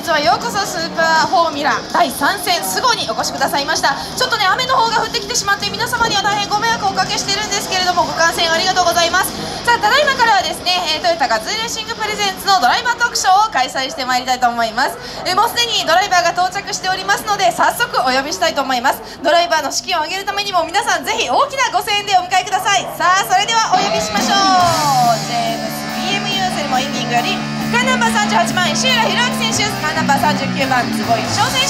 日はようこそスーパーフォーミュラ第3戦スゴにお越しくださいました。ちょっとね雨の方が降ってきてしまって皆様には大変ご迷惑をおかけしているんですけれども、ご観戦ありがとうございます。さあただいまからはですね、トヨタガズーレーシングプレゼンツのドライバートークショーを開催してまいりたいと思います。もうすでにドライバーが到着しておりますので、早速お呼びしたいと思います。ドライバーの士気を上げるためにも皆さんぜひ大きなご声援でお迎えください。さあそれではお呼びしましょう。ジェームス BMU セレモエンディングよりカーナンバー38番石浦宏明選手、カーナンバー39番坪井翔選手です。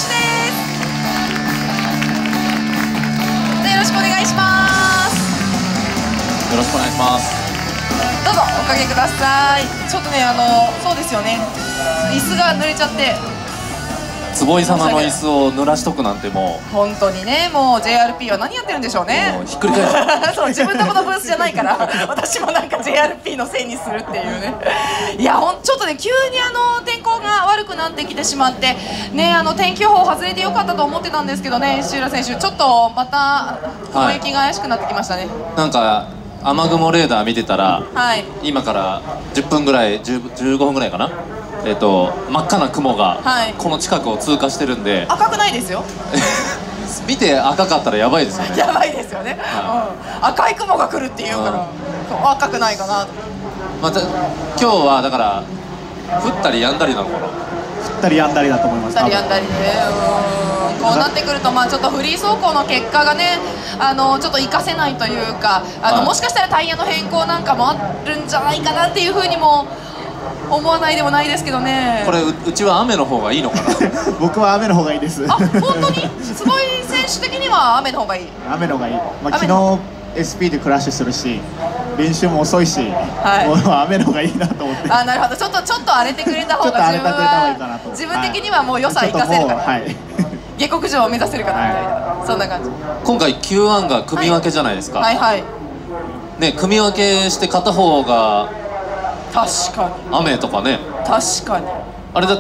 よろしくお願いします。 よろしくお願いします。 どうぞおかけください。ちょっとねそうですよね、椅子が濡れちゃって坪井様の椅子を濡らしとくなんてもう本当にね、もう JRP は何やってるんでしょうね。 ひっくり返るそう、自分のこのブースじゃないから私もなんか JRP のせいにするっていうね。いやちょっとね急に天候が悪くなってきてしまってね、天気予報外れてよかったと思ってたんですけどね、石浦選手ちょっとまた雲行きが怪しくなってきましたね。 なんか雨雲レーダー見てたら、 はい、 今から10分ぐらい15分ぐらいかな、真っ赤な雲がこの近くを通過してるんで、 赤くないですよ見て赤かったらやばいですよね。 やばいですよね、赤い雲が来るっていうから、赤くないかなと。 また今日はだから降ったりやんだりなのかな。 降ったりやんだりだと思います。 降ったりやんだりで、こうなってくるとちょっとフリー走行の結果がねちょっと活かせないというか、もしかしたらタイヤの変更なんかもあるんじゃないかなっていうふうにも思わないでもないですけどね。 これうちは雨の方がいいのかな僕は雨の方がいいです。 あ、本当に坪井選手的には雨の方がいい。 雨の方がいい。昨日 SP でクラッシュするし、練習も遅いし、もう雨の方がいいなと思って。 あ、なるほど。ちょっと荒れてくれた方が自分的にはもう良さ生かせるから、下克上を目指せるかなみたいな、そんな感じ。 今回 Q1 が組み分けじゃないですか。 はいはいね、組み分けして片方が確かに雨とかね。 確かにあれだって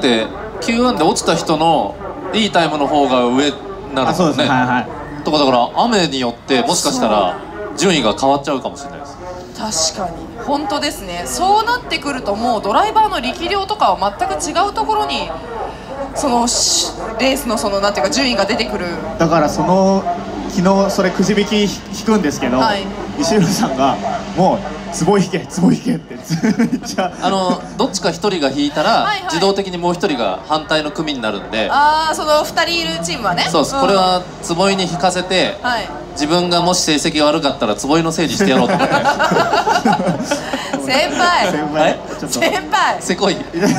Q1 で落ちた人のいいタイムの方が上なのね。とかだから雨によってもしかしたら順位が変わっちゃうかもしれないです。 確かに本当ですね。そうなってくるともうドライバーの力量とかは全く違うところにそのレースのなんていうか順位が出てくる。 だから昨日それくじ引き引くんですけど、石浦さんがもう坪井引け坪井引けってどっちか1人が引いたら自動的にもう1人が反対の組になるんで、 その2人いるチームはね。 そうです、これは坪井に引かせて、自分がもし成績が悪かったら坪井のせいにしてやろうと思って先輩せこい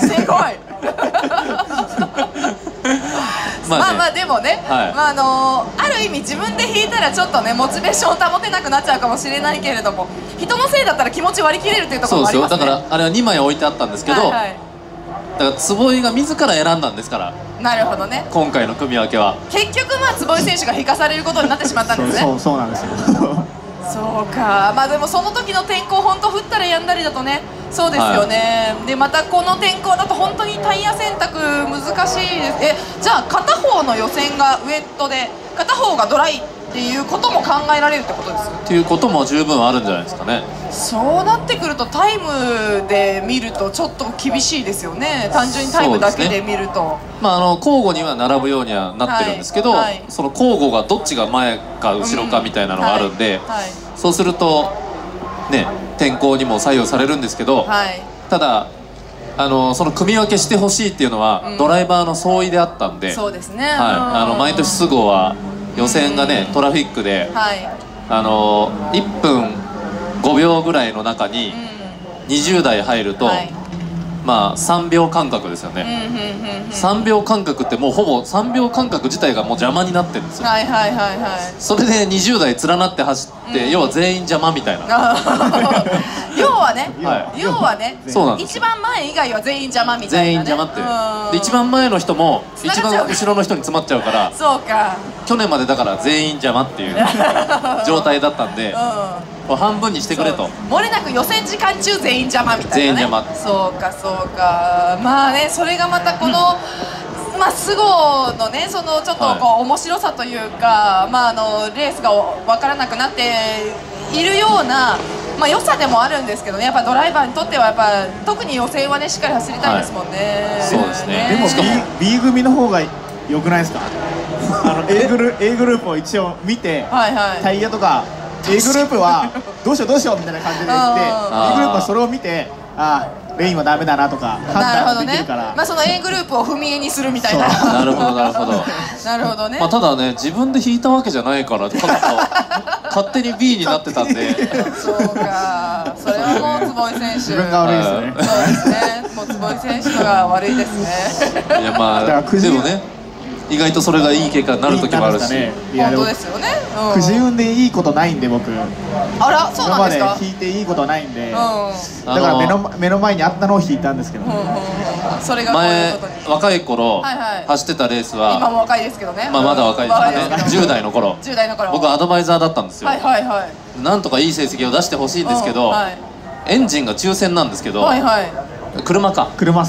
まあでもね、ある意味自分で引いたらちょっとねモチベーションを保てなくなっちゃうかもしれないけれども、人のせいだったら気持ち割り切れるっていうところもありますね。 そうですよ。だからあれは2枚置いてあったんですけど、だから坪井が自ら選んだんですから。 なるほどね。 今回の組み分けは結局坪井選手が引かされることになってしまったんですね。 そうなんですよそうか。でもその時の天候本当降ったりやんだりだとね、そうですよね、でまたこの天候だと本当にタイヤ選択難しいです。じゃあ片方の予選がウエットで片方がドライっていうことも考えられるってことですっていうことも十分あるんじゃないですかね。 そうなってくるとタイムで見るとちょっと厳しいですよね。単純にタイムだけで見ると、 交互には並ぶようにはなってるんですけど、その交互がどっちが前か後ろかみたいなのがあるんで、そうするとね天候にも左右されるんですけど、ただその組み分けしてほしいっていうのは、ドライバーの総意であったんで、 そうですね、 毎年スゴは予選がねトラフィックで、1分5秒ぐらいの中に20台入ると、3秒間隔ですよね。3秒間隔ってもうほぼ3秒間隔自体がもう邪魔になってるんですよ。それで20台連なって走って、要は全員邪魔みたいな要はね一番前以外は全員邪魔みたいな、全員邪魔ってで一番前の人も一番後ろの人に詰まっちゃうから、 そうか、 去年までだから全員邪魔っていう状態だったんで、半分にしてくれと。 漏れなく予選時間中全員邪魔みたいなね。 全員邪魔。 そうかそうか。それがまたこのスゴのねちょっと面白さというか、レースが分からなくなっているようなまあ良さでもあるんですけどね、やっぱドライバーにとってはやっぱ特に予選はねしっかり走りたいですもんね。 そうですね。 でも B 組の方が良くないですか？A グループを一応見て、タイヤとか A グループはどうしようみたいな感じで言って、B グループはそれを見て、レインはダメだなとか判断できるから、 まあその A グループを踏み絵にするみたいな。 なるほどなるほど。 なるほどね。 まあただね、自分で引いたわけじゃないからちょっと勝手に B になってたんで。 そうか、それはもう坪井選手自分が悪いですよね。 そうですね、もう坪井選手のが悪いですね。 いやまあでもね、意外とそれがいい結果になる時もあるし。 本当ですよね。 くじ運でいいことないんで僕。 あら、そうなんですか。 今まで引いていいことはないんで、だから目の前にあったのを引いたんですけど。 それが前若い頃走ってたレースは、 今も若いですけどね。 まあまだ若いですね。10代の頃。僕アドバイザーだったんですよ。なんとかいい成績を出してほしいんですけど、エンジンが抽選なんですけど。車が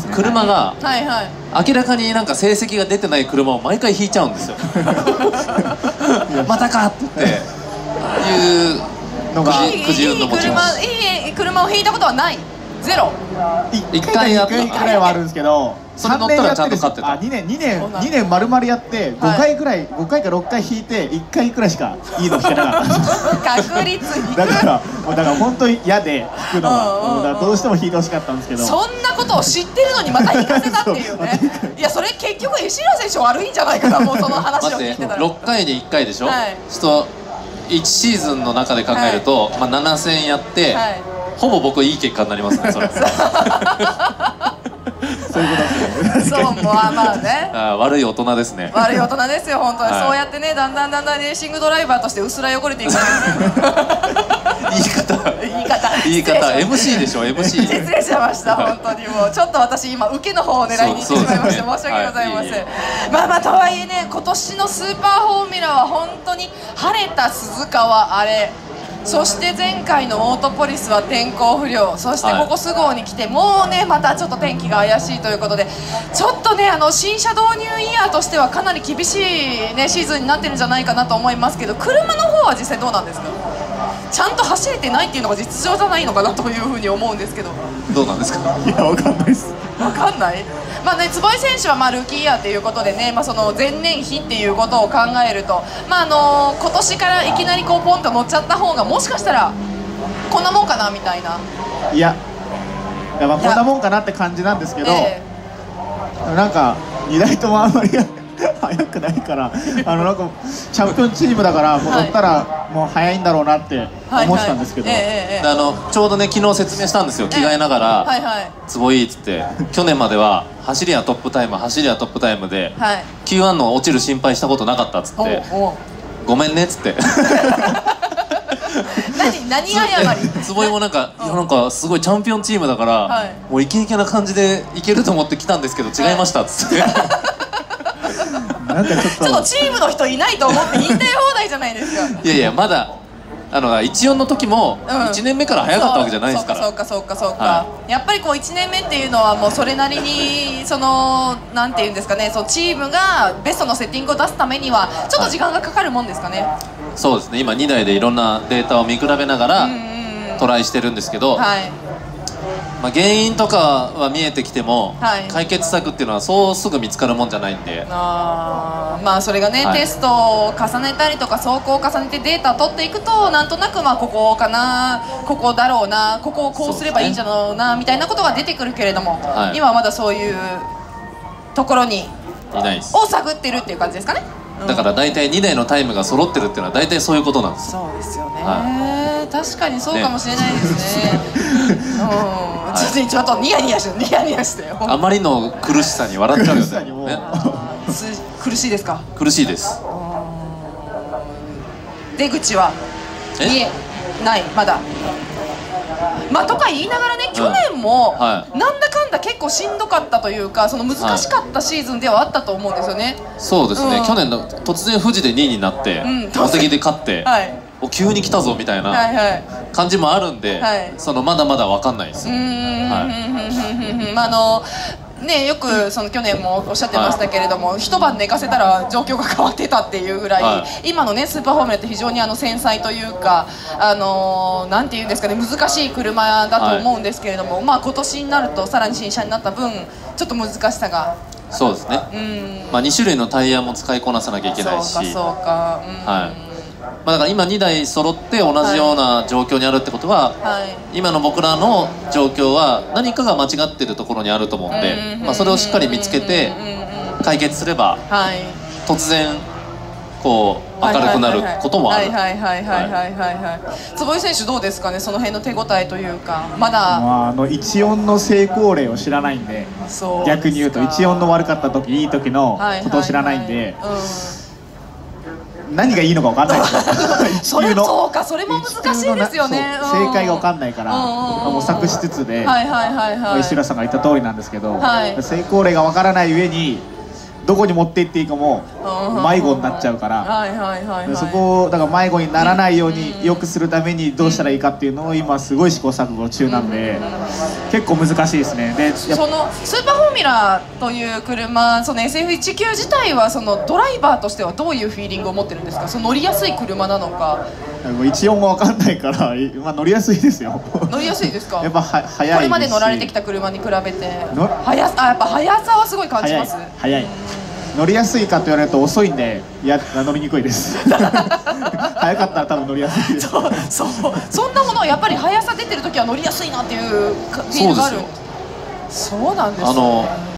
明らかになんか成績が出てない車を毎回引いちゃうんですよ。またかっていうのがくじ運の持ち主。 いい車を引いたことはない。ゼロ。 1回くらいはあるんですけど、 それ乗ったらちゃんと勝ってた。 2年丸々やって5回か6回引いて1回くらいしかいいの引けなかった。 確率だから本当に嫌で引くのが、どうしても引いてほしかったんですけど、 そんなことを知ってるのにまた引かせたっていうね。いやそれ結局石浦選手悪いんじゃないかな、もうその話を聞いてたら。 6回で1回でしょ。1シーズンの中で考えると7戦やって、ほぼ僕いい結果になりますね、それ。 そういうことですね。 そう、まあね。 悪い大人ですね。 悪い大人ですよ、本当に。そうやってね、だんだんレーシングドライバーとして薄ら汚れていくんですよ。言い方 MC でしょ、MC。失礼しました、本当にもうちょっと私今受けの方を狙いに行ってしまいまして、申し訳ございません。まあとはいえね、今年のスーパーフォーミュラは本当に晴れた鈴鹿はあれ、そして前回のオートポリスは天候不良、そしてここ菅生に来てもうねまたちょっと天気が怪しいということで、ちょっとね新車導入イヤーとしてはかなり厳しい、ね、シーズンになってるんじゃないかなと思いますけど、車の方は実際どうなんですか。ちゃんと走れてないっていうのが実情じゃないのかなというふうに思うんですけど、 どうなんですか。 いやわかんないです。 わかんない。まあね、坪井選手はルーキーイヤーということでね、その前年比っていうことを考えると、今年からいきなりこうポンと乗っちゃった方がもしかしたらこんなもんかなみたいな。 いやこんなもんかなって感じなんですけど、なんか2台ともあんまり速くないから、なんかチャンピオンチームだから乗ったらもう速いんだろうなって思ってたんですけど、 ちょうどね昨日説明したんですよ、着替えながら「坪井」っつって、去年までは走りやトップタイムで Q1 の落ちる心配したことなかったっつって「ごめんね」っつって。 何謝り。 坪井もなんかすごいチャンピオンチームだから、もうイケイケな感じでいけると思って来たんですけど違いましたっつって。 なんかちょっとチームの人いないと思って言いたい放題じゃないですか。 いやまだ14の時も1年目から早かったわけじゃないですから。 そうか。やっぱりこう1年目っていうのはもうそれなりになんていうんですかね、チームがベストのセッティングを出すためにはちょっと時間がかかるもんですかね。 そうですね、今2台でいろんなデータを見比べながらトライしてるんですけど、原因とかは見えてきても、解決策っていうのはそうすぐ見つかるもんじゃないんで、 それがね、テストを重ねたりとか走行を重ねてデータを取っていくと、なんとなくここかな、ここだろうな、ここをこうすればいいんじゃろうなみたいなことが出てくるけれども、今はまだそういうところにを探ってるっていう感じですかね。 だから大体2台のタイムが揃ってるっていうのは大体そういうことなんです。 そうですよね、確かにそうかもしれないですね。ちょっとニヤニヤしてあまりの苦しさに笑っちゃうよね。 苦しいですか。 苦しいです。 出口は見えない、まだ。とか言いながらね、去年もなんだかんだ結構しんどかったというか、難しかったシーズンではあったと思うんですよね。 そうですね、去年の突然富士で2位になって茂木で勝って、急に来たぞみたいな感じもあるんで、まだまだ分かんないですよ。 ね、よくその去年もおっしゃってましたけれども、一晩寝かせたら状況が変わってたっていうぐらい、今のねスーパーフォーミュラって非常に繊細というか、なんていうんですかね、難しい車だと思うんですけれども、まあ今年になるとさらに新車になった分ちょっと難しさが。 そうですね、まあ2種類のタイヤも使いこなさなきゃいけないし、 そうか、 はい、まあだから今2台揃って同じような状況にあるってことは、今の僕らの状況は何かが間違ってるところにあると思うんで、まあそれをしっかり見つけて解決すれば、突然こう明るくなることもある。 坪井選手どうですかね、その辺の手応えというか。まだ 14の成功例を知らないんで、逆に言うと14の悪かった時いい時のことを知らないんで、何がいいのか分かんないですよ。 そうか、それも難しいですよね。 正解が分かんないから模索しつつで、石浦さんが言った通りなんですけど、成功例が分からない上にどこに持っていっていいかも迷子になっちゃうから、そこをだから迷子にならないように良くするためにどうしたらいいかっていうのを今すごい試行錯誤中なんで、結構難しいですね。でそのスーパーフォーミュラという車、その SF19 自体はそのドライバーとしてはどういうフィーリングを持ってるんですか。その乗りやすい車なのか。 14が分かんないから、まあ、乗りやすいですよ。 乗りやすいですか。 やっぱ速いし、 これまで乗られてきた車に比べてやっぱ速さはすごい感じます。 速い。乗りやすいかと言われると遅いんで、乗りにくいです。速かったら多分乗りやすいです。 そんなものはやっぱり速さ出てる時は乗りやすいなっていうフィールがある。そうなんですね。